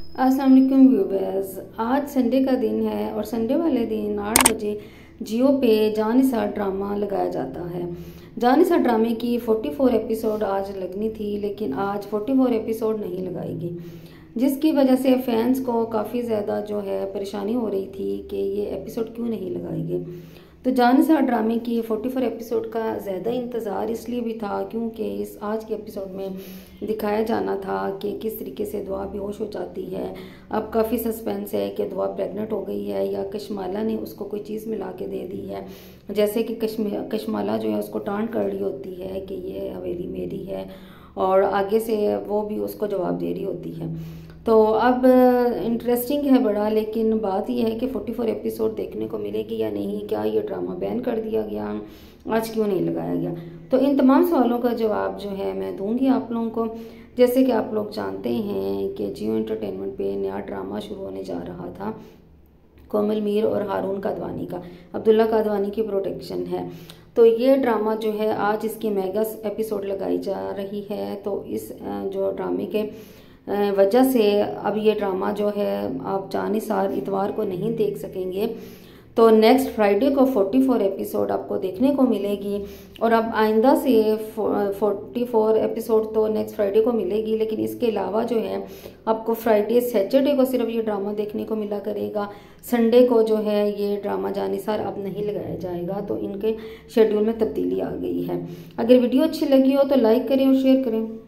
अस्सलाम वालेकुम व्यूअर्स। आज संडे का दिन है और संडे वाले दिन 8 बजे जियो पे जानिसार ड्रामा लगाया जाता है। जानिसार ड्रामे की 44 एपिसोड आज लगनी थी, लेकिन आज 44 एपिसोड नहीं लगाएगी, जिसकी वजह से फैंस को काफ़ी ज़्यादा जो है परेशानी हो रही थी कि ये एपिसोड क्यों नहीं लगाएगी। तो जानिसार ड्रामे की 44 एपिसोड का ज़्यादा इंतज़ार इसलिए भी था क्योंकि इस आज के एपिसोड में दिखाया जाना था कि किस तरीके से दुआ बेहोश हो जाती है। अब काफ़ी सस्पेंस है कि दुआ प्रेग्नेंट हो गई है या कशमाला ने उसको कोई चीज़ मिला के दे दी है, जैसे कि कशमाला जो है उसको टांट कर रही होती है कि ये हवेली मेरी है, और आगे से वो भी उसको जवाब दे रही होती है। तो अब इंटरेस्टिंग है बड़ा, लेकिन बात यह है कि 44 एपिसोड देखने को मिलेगी या नहीं, क्या ये ड्रामा बैन कर दिया गया, आज क्यों नहीं लगाया गया। तो इन तमाम सवालों का जवाब जो है मैं दूंगी आप लोगों को। जैसे कि आप लोग जानते हैं कि जियो एंटरटेनमेंट पे नया ड्रामा शुरू होने जा रहा था, कोमल मीर और हारून कादवानी का, अब्दुल्ला कादवानी की प्रोटेक्शन है। तो ये ड्रामा जो है आज इसकी मेगा एपिसोड लगाई जा रही है। तो इस जो ड्रामे के वजह से अब ये ड्रामा जो है आप जानिसार इतवार को नहीं देख सकेंगे। तो नेक्स्ट फ्राइडे को 44 एपिसोड आपको देखने को मिलेगी, और अब आइंदा से 44 एपिसोड तो नेक्स्ट फ्राइडे को मिलेगी, लेकिन इसके अलावा जो है आपको फ्राइडे सैटरडे को सिर्फ ये ड्रामा देखने को मिला करेगा। संडे को जो है ये ड्रामा जानिसार अब नहीं लगाया जाएगा। तो इनके शेड्यूल में तब्दीली आ गई है। अगर वीडियो अच्छी लगी हो तो लाइक करें और शेयर करें।